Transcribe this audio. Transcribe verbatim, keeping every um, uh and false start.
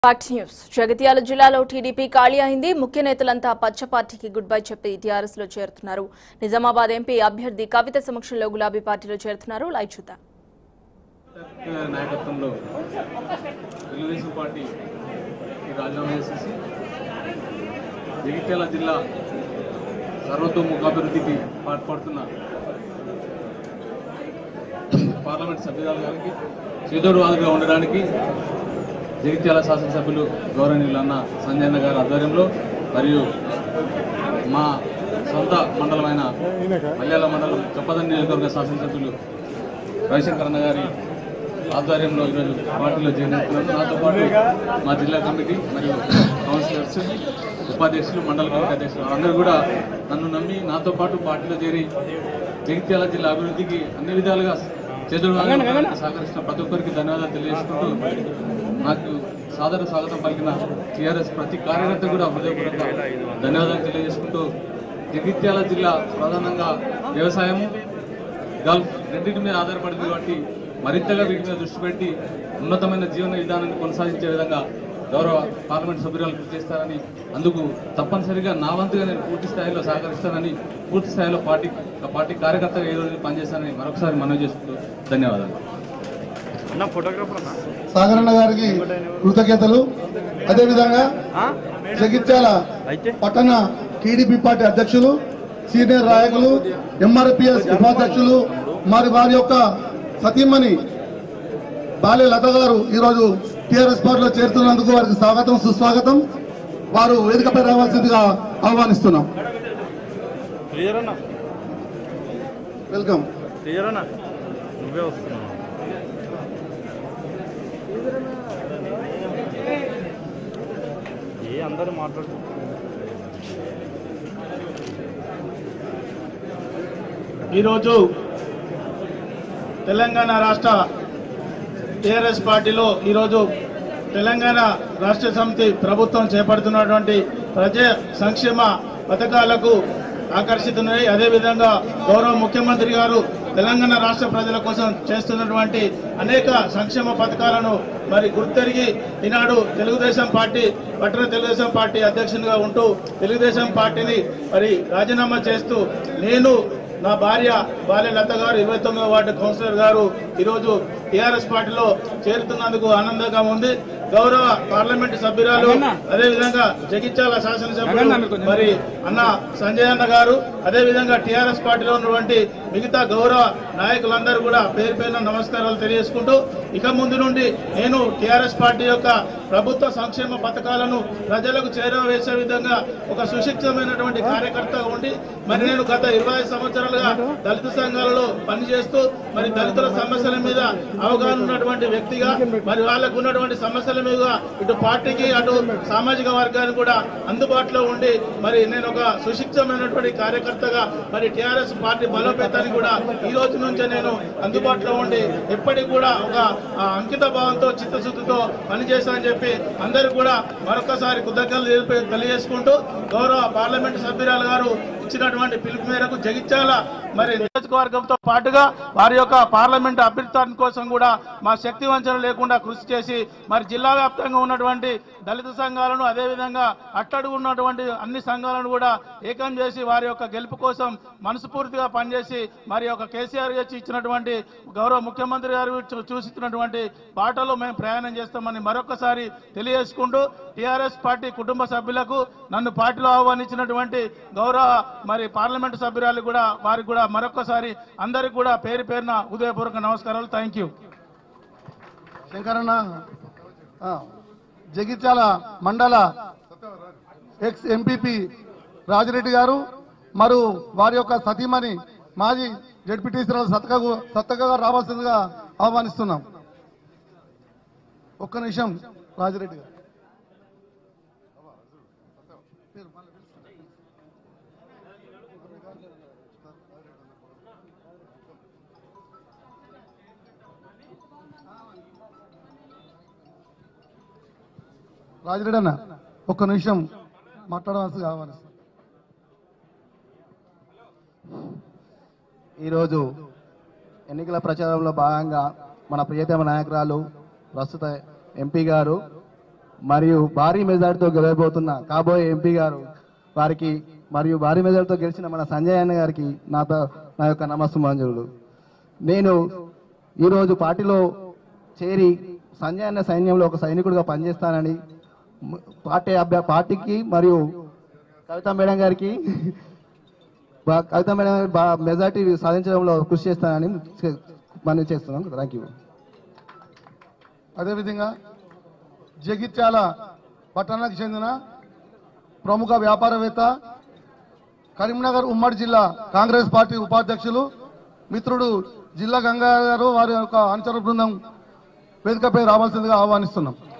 Fact news Jagtial జిల్లాలో TDP ఖాళీ అయింది. ముఖ్య నేతలంతా పచ్చ పార్టీకి గుడ్ బై చెప్పి టీఆర్ఎస్ లో చేరుతున్నారు. నిజామాబాద్ ఎంపీ అభ్యర్థి కవిత సమక్షంలో గులాబీ పార్టీలో చేరుతున్నారు. లైవ్ చూద్దాం. నాయకత్వంలో తెలుగుదేశం పార్టీ రాజీనామా చేసేసి జగిత్యాల జిల్లా సర్వతోముఖాభివృద్ధికి పాటుపడుతున్న పార్లమెంట్ సభ్యురాలు గారికి చేదోడు వాదుగా ఉండడానికి జగిత్యాల శాసనసభ్యులు గౌరవనీయులు అన్న సంజయ్ అన్న గారి ఆధ్వర్యంలో మరియు మా సొంత మండలమైన మల్యాల మండలం చొప్పదండి నియోజకవర్గ శాసనసభ్యులు రవిశంకర్ అన్న గారి ఆధ్వర్యంలో ఈరోజు పార్టీలో జాయిన్ అవుతున్నాను. నాతో పాటు మా జిల్లా కమిటీ మరియు కౌన్సిలర్స్, ఉపాధ్యక్షులు, మండల కమిటీ అధ్యక్షులు అందరూ కూడా నన్ను నమ్మి నాతో పాటు పార్టీలో చేరి జగిత్యాల జిల్లా అభివృద్ధికి అన్ని విధాలుగా చేదుడు సహకరిస్తున్న ప్రతి ఒక్కరికి ధన్యవాదాలు తెలియజేసుకుంటూ నాకు సాదర స్వాగతం పలికిన టీఆర్ఎస్ ప్రతి కార్యకర్త కూడా హృదయపూర్వక ధన్యవాదాలు తెలియజేసుకుంటూ జగిత్యాల జిల్లా ప్రధానంగా వ్యవసాయం, గల్ఫ్ రెండింటి మీద ఆధారపడింది కాబట్టి మరింతగా వీటి మీద దృష్టి పెట్టి ఉన్నతమైన జీవన విధానాన్ని కొనసాగించే విధంగా గౌరవ పార్లమెంట్ సభ్యురాలు కృషి చేస్తారని, అందుకు తప్పనిసరిగా నా వంతుగా నేను పూర్తి స్థాయిలో సహకరిస్తానని, పూర్తి స్థాయిలో పార్టీ పార్టీ కార్యకర్తగా ఏ రోజు పనిచేస్తానని మరొకసారి మనవి చేసుకుంటూ ధన్యవాదాలు. సాగరన్న గారికి కృతజ్ఞతలు. అదేవిధంగా జగిత్యాల పట్టణ టీడీపీ పార్టీ అధ్యక్షులు, సీనియర్ నాయకులు, ఎంఆర్పిఎస్ ఉపాధ్యక్షులు మరి వారి యొక్క సతీమణి బాలే లత గారు ఈరోజు టీఆర్ఎస్ పార్టీలో చేరుతున్నందుకు వారికి స్వాగతం, సుస్వాగతం. వారు వేదికపై రావాల్సిందిగా ఆహ్వానిస్తున్నాం. వెల్కమ్. అందరూ మాట్లాడు. ఈరోజు తెలంగాణ రాష్ట్ర టీఆర్ఎస్ పార్టీలో ఈరోజు తెలంగాణ రాష్ట్ర సమితి ప్రభుత్వం చేపడుతున్నటువంటి ప్రజా సంక్షేమ పథకాలకు ఆకర్షితున్నాయి. అదేవిధంగా గౌరవ ముఖ్యమంత్రి గారు తెలంగాణ రాష్ట్ర ప్రజల కోసం చేస్తున్నటువంటి అనేక సంక్షేమ పథకాలను మరి గుర్తెరిగి ఈనాడు తెలుగుదేశం పార్టీ పట్టణ తెలుగుదేశం పార్టీ అధ్యక్షునిగా ఉంటూ తెలుగుదేశం పార్టీని మరి రాజీనామా చేస్తూ నేను నా భార్య బాలే లత గారు ఇరవై తొమ్మిదో వార్డు కౌన్సిలర్ గారు ఈరోజు టీఆర్ఎస్ పార్టీలో చేరుతున్నందుకు ఆనందంగా ఉంది. గౌరవ పార్లమెంటు సభ్యురాలు, అదేవిధంగా జగిత్యాల శాసనసభ్యులు మరి అన్న సంజయ్ అన్న గారు, అదేవిధంగా టీఆర్ఎస్ పార్టీలో ఉన్నటువంటి మిగతా గౌరవ నాయకులందరూ కూడా పేరు పేరున నమస్కారాలు తెలియజేసుకుంటూ ఇక ముందు నుండి నేను టీఆర్ఎస్ పార్టీ యొక్క ప్రభుత్వ సంక్షేమ పథకాలను ప్రజలకు చేరవేసే విధంగా ఒక సుశిక్షితమైనటువంటి కార్యకర్తగా ఉండి మరి నేను గత ఇరవై సంవత్సరాలుగా దళిత సంఘాలలో పనిచేస్తూ మరి దళితుల సమస్యల మీద అవగాహన ఉన్నటువంటి వ్యక్తిగా మరి వాళ్ళకు ఉన్నటువంటి సమస్యల మీద ఇటు పార్టీకి అటు సామాజిక వర్గానికి కూడా అందుబాటులో ఉండి మరి నేను ఒక సుశిక్షితమైనటువంటి కార్యకర్తగా మరి టీఆర్ఎస్ పార్టీ బలోపేతానికి కూడా ఈ రోజు నుంచే నేను అందుబాటులో ఉండి ఎప్పటికి కూడా ఒక అంకిత భావంతో చిత్తశుద్ధితో పనిచేస్తానని చెప్పి అందరూ కూడా మరొకసారి కృతజ్ఞతలు తెలియజేసుకుంటూ గౌరవ పార్లమెంటు సభ్యురాలు గారు ఇచ్చినటువంటి పిలుపు మేరకు జగిత్యాల మరి నియోజకవర్గంతో పాటుగా వారి యొక్క పార్లమెంటు అభ్యర్థి కోసం కూడా మా శక్తి వంచన లేకుండా కృషి చేసి మరి జిల్లా వ్యాప్తంగా ఉన్నటువంటి దళిత సంఘాలను అదేవిధంగా అట్టడుగు ఉన్నటువంటి అన్ని సంఘాలను కూడా ఏకం చేసి వారి యొక్క గెలుపు కోసం మనస్ఫూర్తిగా పనిచేసి మరి యొక్క కేసీఆర్ గారు ఇచ్చినటువంటి గౌరవ ముఖ్యమంత్రి గారు చూసిస్తున్నటువంటి బాటలో మేము ప్రయాణం చేస్తామని మరొకసారి తెలియజేసుకుంటూ టీఆర్ఎస్ పార్టీ కుటుంబ సభ్యులకు నన్ను పార్టీలో ఆహ్వానించినటువంటి గౌరవ మరి పార్లమెంటు సభ్యురాలు కూడా వారికి కూడా మరొకసారి అందరికి కూడా పేరు పేరున హృదయపూర్వక నమస్కారాలు. Thank you. శంకరన్న జగిత్యాల మండల ఎక్స్ ఎంపీపీ రాజిరెడ్డి గారు మరి వారి యొక్క సతీమణి మాజీ జడ్పీటీసీ సత్తగా సత్తగా రావాల్సిందిగా ఆహ్వానిస్తున్నాం. ఒక్క నిమిషం రాజిరెడ్డి గారు. రాజిరెడ్డి అన్న ఒక్క నిమిషం మాట్లాడవలసి కావాలి. ఈరోజు ఎన్నికల ప్రచారంలో భాగంగా మన ప్రియతమ నాయకురాలు ప్రస్తుత ఎంపీ గారు మరియు భారీ మెజార్టీతో గెలవబోతున్న కాబోయే ఎంపీ గారు వారికి మరియు భారీ మెజార్టీతో గెలిచిన మన సంజయ్ అన్న గారికి నాతో నా యొక్క నమస్సుమాంజలులు. నేను ఈరోజు పార్టీలో చేరి సంజయ్ అన్న సైన్యంలో ఒక సైనికుడిగా పనిచేస్తానని పార్టీ అభ్య పార్టీకి మరియు కవిత మేడం గారికి కవిత మేడం గారికి మెజార్టీ సాధించడంలో కృషి చేస్తానని మనం చేస్తున్నాం. Thank you. అదేవిధంగా జగిత్యాల పట్టణానికి చెందిన ప్రముఖ వ్యాపారవేత్త, కరీంనగర్ ఉమ్మడి జిల్లా కాంగ్రెస్ పార్టీ ఉపాధ్యక్షులు, మిత్రుడు జిల్లా గంగా గారు వారి యొక్క అనుచర బృందం వేదికపై రావాల్సిందిగా ఆహ్వానిస్తున్నాం.